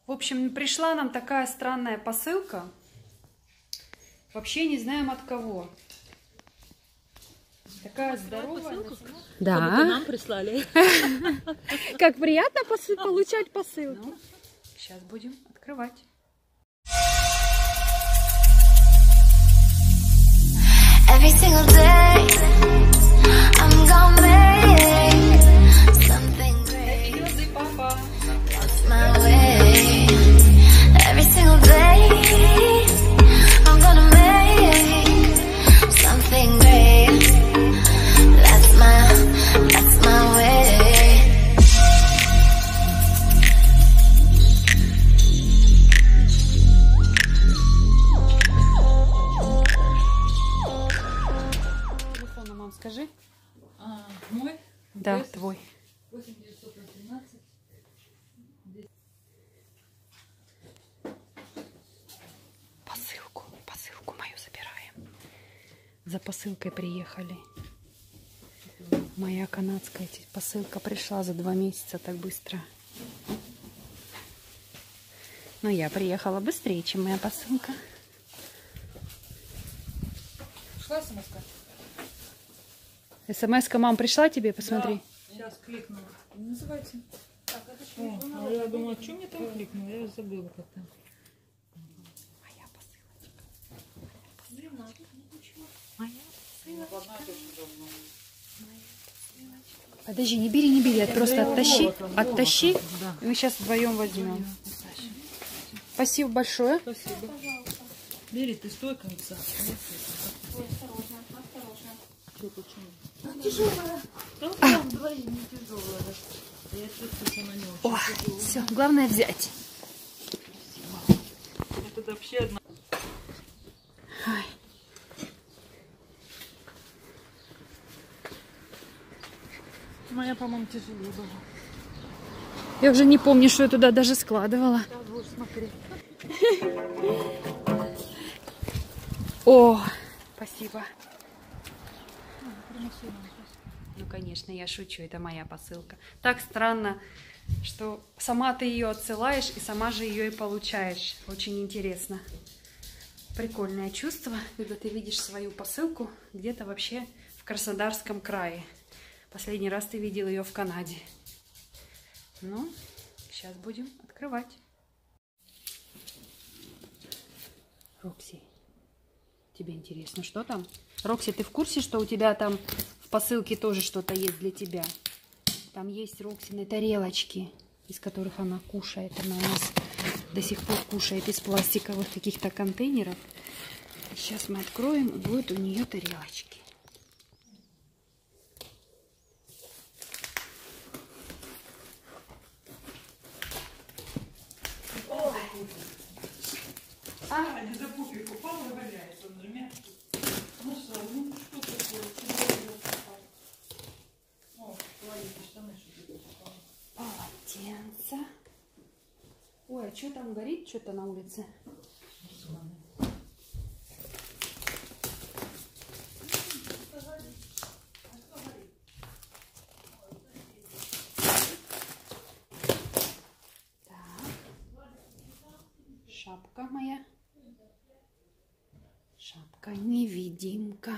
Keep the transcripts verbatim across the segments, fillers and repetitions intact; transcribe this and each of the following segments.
В общем, пришла нам такая странная посылка. Вообще не знаем от кого. Такая здоровая. Да. Как будто нам прислали. Как приятно получать посылки. Ну, сейчас будем открывать. Every single day, I'm gonna make something great. That's my way. Every single day, I'm gonna make something great. That's my, that's my way. Скажи. А, мой? Да, восемь, твой. восемь девятьсот тринадцать. Посылку, посылку мою забираем. За посылкой приехали. Моя канадская посылка пришла за два месяца так быстро. Но я приехала быстрее, чем моя посылка. Шла смс-ка? СМС-ка, мам, пришла тебе? Посмотри. Да, сейчас кликнула. Называйте. Так, это что? О, а я думала, что мне там кликнула? Я забыла как-то. Моя посылочка. Моя посылочка. Подожди, не бери, не бери. Просто оттащи. Оттащи. Да. Мы сейчас вдвоем возьмем. Спасибо большое. Спасибо. Бери, ты стой конца. Ой, осторожно, осторожно. Что, почему? Тяжелая. Да, там двоим не тяжелая. Я чувствую, она не очень. О, все, главное взять. Это вообще одна. Ой. Моя, по-моему, тяжелее была. Я уже не помню, что я туда даже складывала. Да, вот, смотри. О, спасибо. Ну, конечно, я шучу, это моя посылка. Так странно, что сама ты ее отсылаешь и сама же ее и получаешь. Очень интересно. Прикольное чувство, когда ты видишь свою посылку где-то вообще в Краснодарском крае. Последний раз ты видел ее в Канаде. Ну, сейчас будем открывать. Рокси, тебе интересно, что там? Рокси, ты в курсе, что у тебя там в посылке тоже что-то есть для тебя? Там есть Роксины тарелочки, из которых она кушает. Она у нас до сих пор кушает из пластиковых каких-то контейнеров. Сейчас мы откроем, и будет у нее тарелочки. А, не запутай, упал и валяется, он же мягкий. Ну что, ну что такое? О, твои штаны что-то попало. Полотенце. Ой, а что там горит? Что-то на улице. Шапка моя. Шапка-невидимка.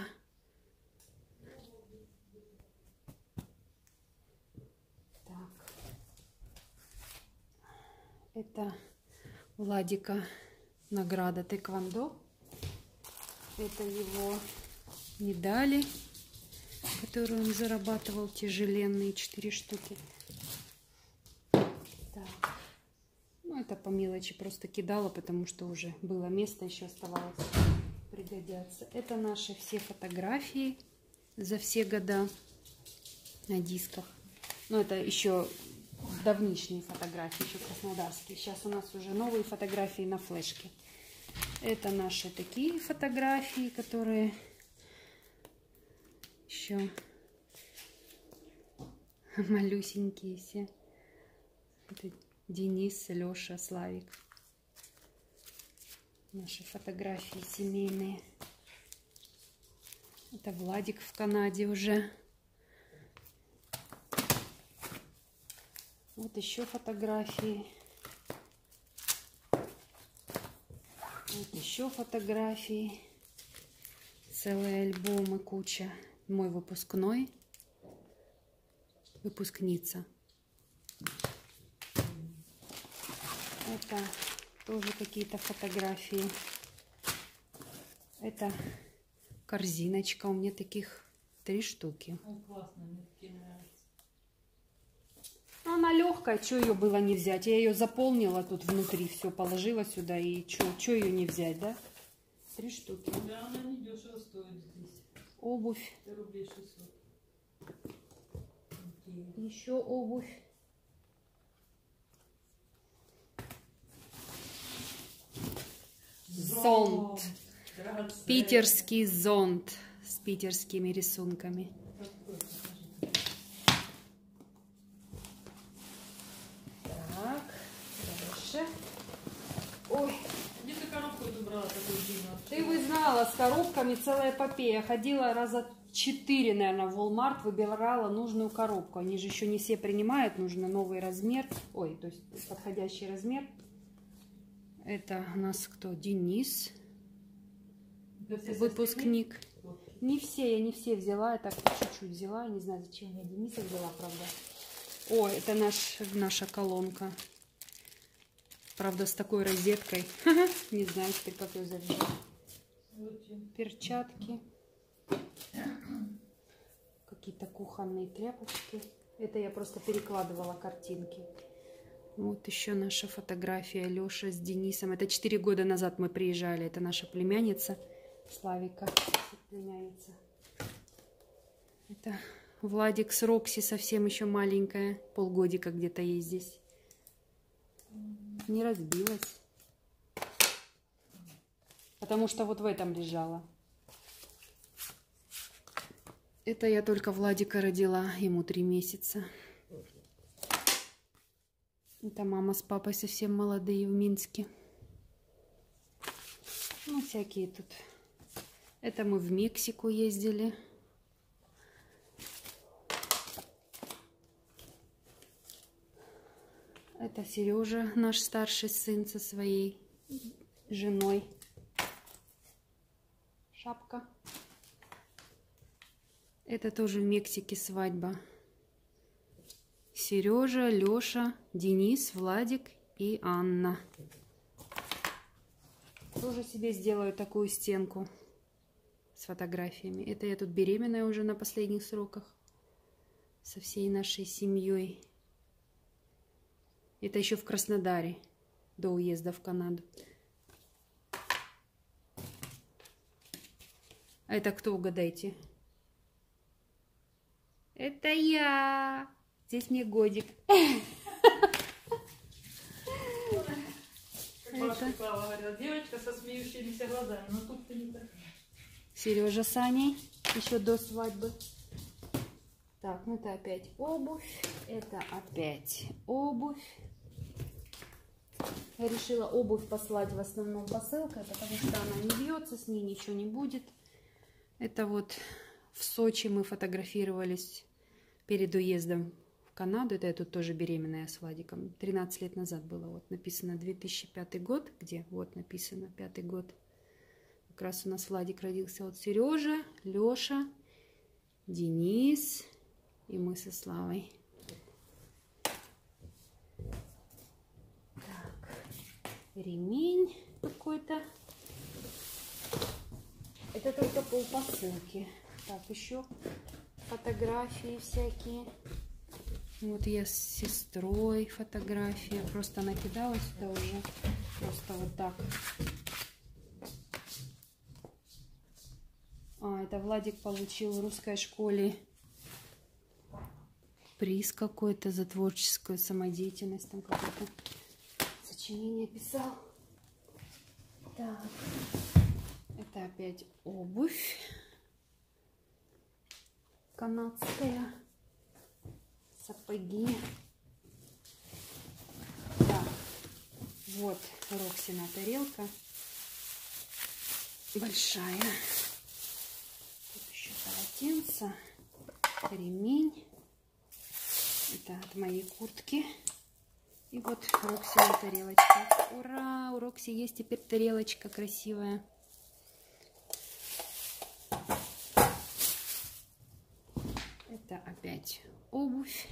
Так. Это Владика награда тэквондо. Это его медали, которые он зарабатывал, тяжеленные, четыре штуки. Так. Ну, это по мелочи просто кидала, потому что уже было место, еще оставалось пригодятся. Это наши все фотографии за все года на дисках. Ну, это еще давнишние фотографии, еще краснодарские. Сейчас у нас уже новые фотографии на флешке. Это наши такие фотографии, которые еще малюсенькие все. Это Денис, Леша, Славик. Наши фотографии семейные. Это Владик в Канаде уже. Вот еще фотографии. еще фотографии. Целые альбомы, куча. Мой выпускной. Выпускница. Это тоже какие-то фотографии. Это корзиночка. У меня таких три штуки. Ой, классно, мне такие нравятся. Она легкая, что ее было не взять? Я ее заполнила тут внутри, все положила сюда. И что ее не взять, да? Три штуки. Да, она не дешево стоит здесь. Обувь. рублей шестьсот. Еще обувь. Зонт. Питерский зонт с питерскими рисунками. Так, дальше. Ой, Где ты коробку эту брала такую длинную? ты бы знала, с коробками целая эпопея. Ходила раза четыре, наверное, в Walmart, выбирала нужную коробку. Они же еще не все принимают, нужно новый размер. Ой, то есть подходящий размер. Это у нас кто? Денис. Выпускник. Не все, я не все взяла, я так чуть-чуть взяла. Не знаю, зачем я Дениса взяла, правда. О, это наш, наша колонка. Правда, с такой розеткой. Не знаю теперь, как ее заряжать. Перчатки. Какие-то кухонные тряпочки. Это я просто перекладывала картинки. Вот еще наша фотография Леша с Денисом. Это четыре года назад мы приезжали. Это наша племянница Славика. Племянница. Это Владик с Рокси, совсем еще маленькая. Полгодика где-то ей здесь. Не разбилась. Потому что вот в этом лежала. Это я только Владика родила. Ему три месяца. Это мама с папой совсем молодые в Минске. Ну, всякие тут. Это мы в Мексику ездили. Это Сережа, наш старший сын со своей женой. Шапка. Это тоже в Мексике свадьба. Сережа, Леша, Денис, Владик и Анна. Тоже себе сделаю такую стенку с фотографиями. Это я тут беременная уже на последних сроках. Со всей нашей семьей. Это еще в Краснодаре. До уезда в Канаду. А это кто, угадайте? Это я. Здесь мне годик. Как Клава говорила, девочка со смеющимися глазами. Но тут ты не так. Сережа с Аней. Еще до свадьбы. Так, ну это опять обувь. Это опять обувь. Я решила обувь послать в основном посылкой, потому что она не бьется, с ней ничего не будет. Это вот в Сочи мы фотографировались перед уездом в Канаду. Это я тут тоже беременная с Владиком. тринадцать лет назад было. Вот написано две тысячи пятый год. Где? Вот написано пятый год. Как раз у нас Владик родился. Вот Сережа, Леша, Денис и мы со Славой. Ремень какой-то. Это только полпосылки. Так, еще фотографии всякие. Вот я с сестрой фотография. Просто накидала сюда уже. Просто вот так. А, это Владик получил в русской школе приз какой-то за творческую самодеятельность. Там какой-то сочинение писал. Так. Это опять обувь канадская. Сапоги. Так. Вот Роксина тарелка. Большая. Тут еще полотенце. Ремень. Это от моей куртки. И вот Роксина тарелочка. Ура! У Рокси есть теперь тарелочка красивая. Это опять обувь.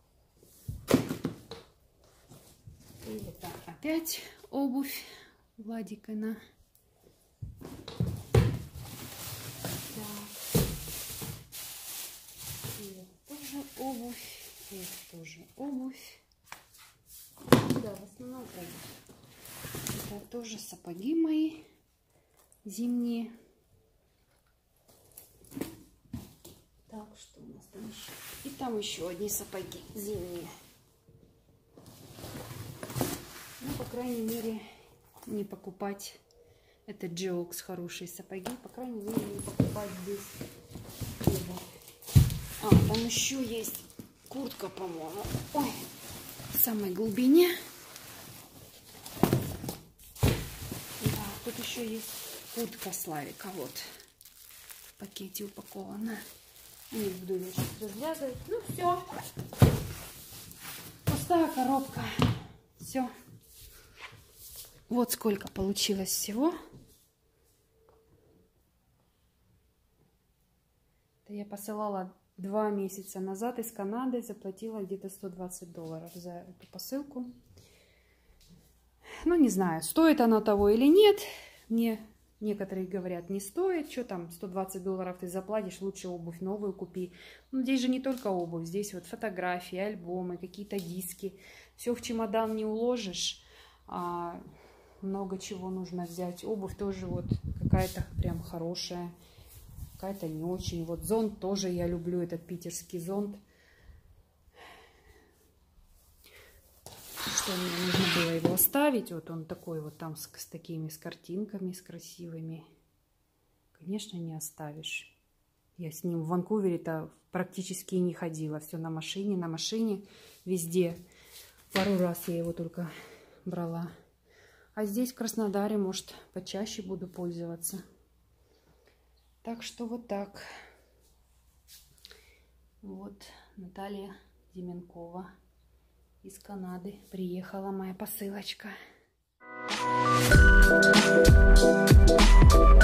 И это опять обувь Владикина. И это тоже обувь. И это тоже обувь. Да, в основном обувь. Это тоже сапоги мои зимние. Так, что у нас там еще? И там еще одни сапоги зимние. Ну, по крайней мере, не покупать. Это Джиокс, хорошие сапоги. По крайней мере, не покупать здесь обувь. А, там еще есть куртка, по-моему. Ой, в самой глубине. Да, тут еще есть куртка Славика. Вот. В пакете упакована. Не буду ее сейчас развязывать. Ну, все. Пустая коробка. Все. Вот сколько получилось всего. Это я посылала два месяца назад из Канады. Заплатила где-то сто двадцать долларов за эту посылку. Ну, не знаю, стоит она того или нет. Мне некоторые говорят, не стоит. Что там, сто двадцать долларов ты заплатишь, лучше обувь новую купи. Ну, здесь же не только обувь. Здесь вот фотографии, альбомы, какие-то диски. Все в чемодан не уложишь. А много чего нужно взять. Обувь тоже вот какая-то прям хорошая. Какая-то не очень. Вот зонт тоже я люблю. Этот питерский зонт. Что мне нужно было его оставить. Вот он такой вот там с, с такими с картинками, с красивыми. Конечно, не оставишь. Я с ним в Ванкувере-то практически не ходила. Все на машине, на машине, везде. Пару раз я его только брала. А здесь, в Краснодаре, может, почаще буду пользоваться. Так что вот так. Вот Наталья Деменкова из Канады. Приехала моя посылочка.